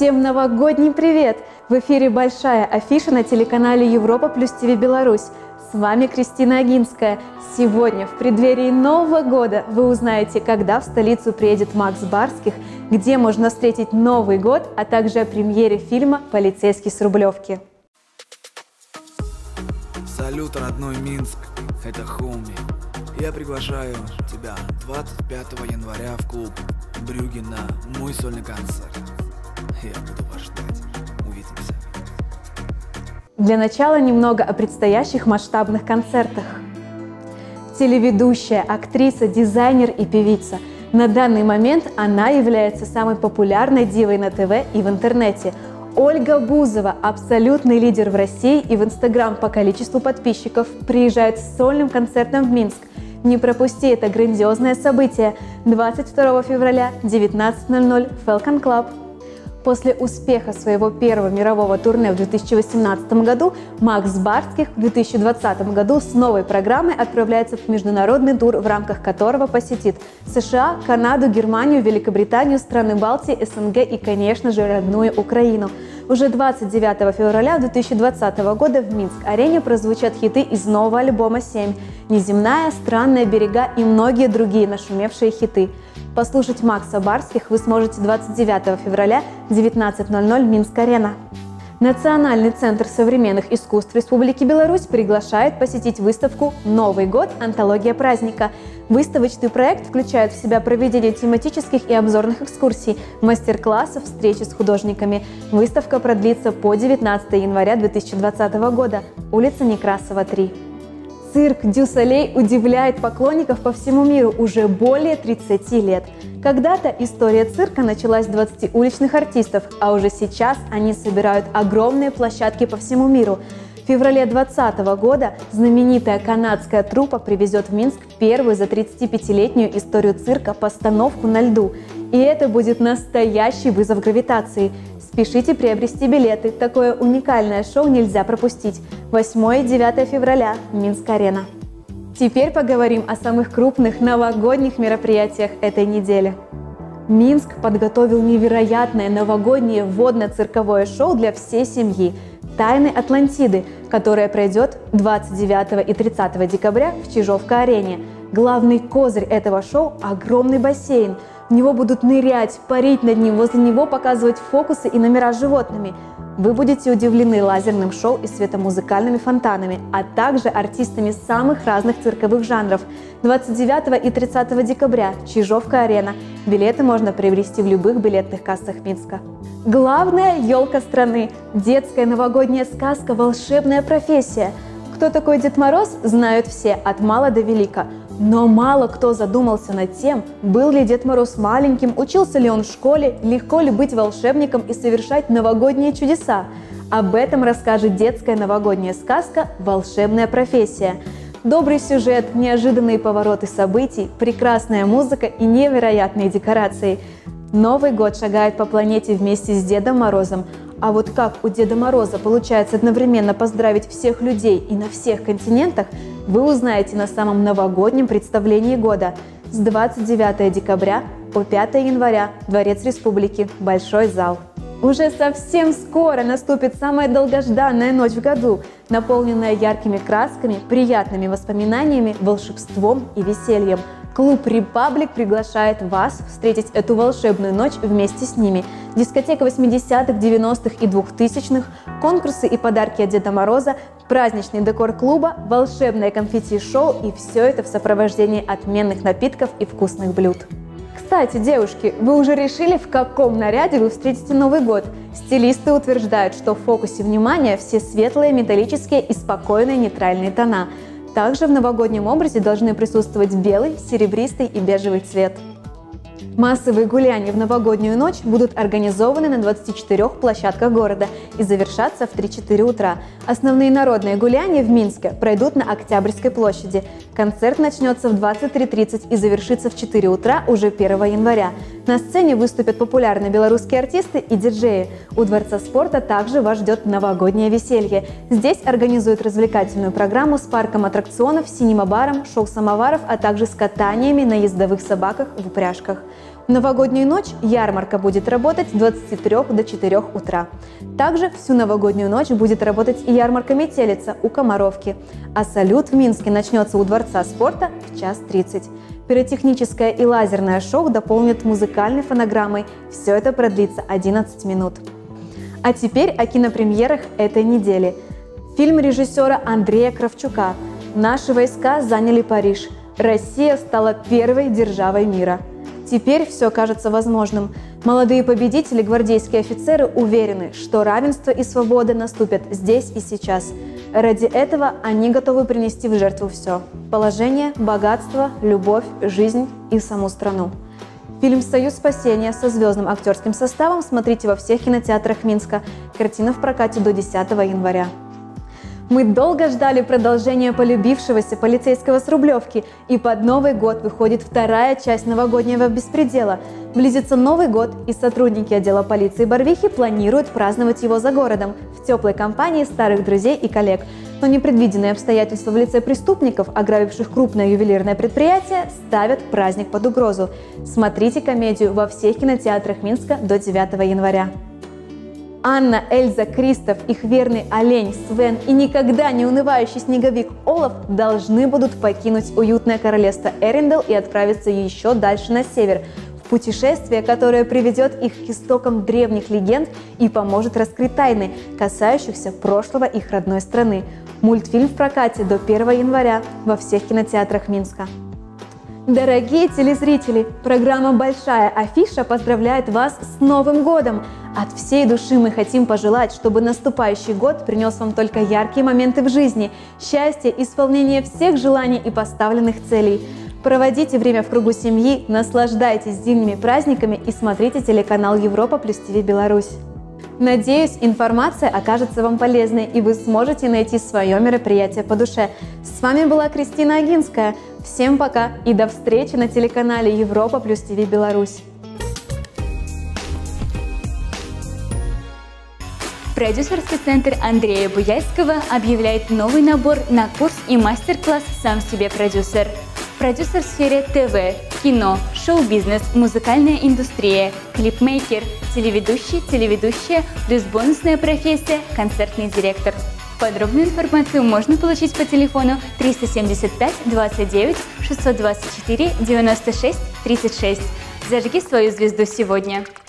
Всем новогодний привет! В эфире большая афиша на телеканале Европа плюс ТВ Беларусь. С вами Кристина Агинская. Сегодня, в преддверии Нового года, вы узнаете, когда в столицу приедет Макс Барских, где можно встретить Новый год, а также о премьере фильма «Полицейский с Рублевки». Салют, родной Минск, это Хуми. Я приглашаю тебя 25 января в клуб Брюгге на мой сольный концерт. Я буду вас ждать. Увидимся. Для начала немного о предстоящих масштабных концертах. Телеведущая, актриса, дизайнер и певица. На данный момент она является самой популярной дивой на ТВ и в интернете. Ольга Бузова, абсолютный лидер в России и в Инстаграм по количеству подписчиков, приезжает с сольным концертом в Минск. Не пропусти это грандиозное событие 22 февраля 19:00 в Falcon Club. После успеха своего первого мирового турне в 2018 году Макс Барских в 2020 году с новой программой отправляется в международный тур, в рамках которого посетит США, Канаду, Германию, Великобританию, страны Балтии, СНГ и, конечно же, родную Украину. Уже 29 февраля 2020 года в Минск-арене прозвучат хиты из нового альбома «7», «Неземная», «Странные берега» и многие другие нашумевшие хиты. Послушать Макса Барских вы сможете 29 февраля 19:00 Минск-арена. Национальный центр современных искусств Республики Беларусь приглашает посетить выставку «Новый год. Антология праздника». Выставочный проект включает в себя проведение тематических и обзорных экскурсий, мастер-классов, встречи с художниками. Выставка продлится по 19 января 2020 года, улица Некрасова, 3. Цирк Дю Солей удивляет поклонников по всему миру уже более 30 лет. Когда-то история цирка началась с 20 уличных артистов, а уже сейчас они собирают огромные площадки по всему миру. В феврале 2020 года знаменитая канадская труппа привезет в Минск первую за 35-летнюю историю цирка постановку на льду. И это будет настоящий вызов гравитации. Спешите приобрести билеты, такое уникальное шоу нельзя пропустить. 8 и 9 февраля, Минск-арена. Теперь поговорим о самых крупных новогодних мероприятиях этой недели. Минск подготовил невероятное новогоднее водно-цирковое шоу для всей семьи «Тайны Атлантиды», которое пройдет 29 и 30 декабря в Чижовка-арене. Главный козырь этого шоу – огромный бассейн. В него будут нырять, парить над ним, возле него показывать фокусы и номера с животными. Вы будете удивлены лазерным шоу и светомузыкальными фонтанами, а также артистами самых разных цирковых жанров. 29 и 30 декабря, Чижовка-арена. Билеты можно приобрести в любых билетных кассах Минска. Главная елка страны – детская новогодняя сказка «Волшебная профессия». Кто такой Дед Мороз, знают все, от мала до велика. Но мало кто задумался над тем, был ли Дед Мороз маленьким, учился ли он в школе, легко ли быть волшебником и совершать новогодние чудеса. Об этом расскажет детская новогодняя сказка «Волшебная профессия». Добрый сюжет, неожиданные повороты событий, прекрасная музыка и невероятные декорации. Новый год шагает по планете вместе с Дедом Морозом. А вот как у Деда Мороза получается одновременно поздравить всех людей и на всех континентах, вы узнаете на самом новогоднем представлении года с 29 декабря по 5 января, Дворец Республики, Большой зал. Уже совсем скоро наступит самая долгожданная ночь в году, наполненная яркими красками, приятными воспоминаниями, волшебством и весельем. Клуб «Репаблик» приглашает вас встретить эту волшебную ночь вместе с ними. Дискотека 80-х, 90-х и 2000-х, конкурсы и подарки от Деда Мороза, праздничный декор клуба, волшебное конфетти-шоу и все это в сопровождении отменных напитков и вкусных блюд. Кстати, девушки, вы уже решили, в каком наряде вы встретите Новый год? Стилисты утверждают, что в фокусе внимания все светлые, металлические и спокойные нейтральные тона. Также в новогоднем образе должны присутствовать белый, серебристый и бежевый цвет. Массовые гуляния в новогоднюю ночь будут организованы на 24 площадках города и завершатся в 3-4 утра. Основные народные гуляния в Минске пройдут на Октябрьской площади. Концерт начнется в 23:30 и завершится в 4 утра уже 1 января. На сцене выступят популярные белорусские артисты и диджеи. У Дворца спорта также вас ждет новогоднее веселье. Здесь организуют развлекательную программу с парком аттракционов, синема-баром, шоу-самоваров, а также с катаниями на ездовых собаках в упряжках. В новогоднюю ночь ярмарка будет работать с 23 до 4 утра. Также всю новогоднюю ночь будет работать и ярмарка «Метелица» у Комаровки. А салют в Минске начнется у Дворца спорта в 1:30. Пиротехническое и лазерное шоу дополнят музыкальной фонограммой. Все это продлится 11 минут. А теперь о кинопремьерах этой недели. Фильм режиссера Андрея Кравчука «Наши войска заняли Париж. Россия стала первой державой мира». Теперь все кажется возможным. Молодые победители, гвардейские офицеры уверены, что равенство и свобода наступят здесь и сейчас. Ради этого они готовы принести в жертву все – положение, богатство, любовь, жизнь и саму страну. Фильм «Союз спасения» со звездным актерским составом смотрите во всех кинотеатрах Минска. Картина в прокате до 10 января. Мы долго ждали продолжения полюбившегося полицейского с Рублевки, и под Новый год выходит вторая часть новогоднего беспредела. Близится Новый год, и сотрудники отдела полиции Барвихи планируют праздновать его за городом, в теплой компании старых друзей и коллег. Но непредвиденные обстоятельства в лице преступников, ограбивших крупное ювелирное предприятие, ставят праздник под угрозу. Смотрите комедию во всех кинотеатрах Минска до 9 января. Анна, Эльза, Кристоф, их верный олень Свен и никогда не унывающий снеговик Олаф должны будут покинуть уютное королевство Эрендел и отправиться еще дальше на север, в путешествие, которое приведет их к истокам древних легенд и поможет раскрыть тайны, касающихся прошлого их родной страны. Мультфильм в прокате до 1 января во всех кинотеатрах Минска. Дорогие телезрители, программа «Большая афиша» поздравляет вас с Новым годом! От всей души мы хотим пожелать, чтобы наступающий год принес вам только яркие моменты в жизни, счастье, исполнение всех желаний и поставленных целей. Проводите время в кругу семьи, наслаждайтесь зимними праздниками и смотрите телеканал Европа плюс ТВ Беларусь. Надеюсь, информация окажется вам полезной и вы сможете найти свое мероприятие по душе. С вами была Кристина Агинская. Всем пока и до встречи на телеканале Европа плюс ТВ Беларусь. Продюсерский центр Андрея Буяльского объявляет новый набор на курс и мастер-класс «Сам себе продюсер». Продюсер в сфере ТВ, кино, шоу-бизнес, музыкальная индустрия, клипмейкер, телеведущий, телеведущая, плюс бонусная профессия – концертный директор. Подробную информацию можно получить по телефону 375 29 624 96 36. Зажги свою звезду сегодня!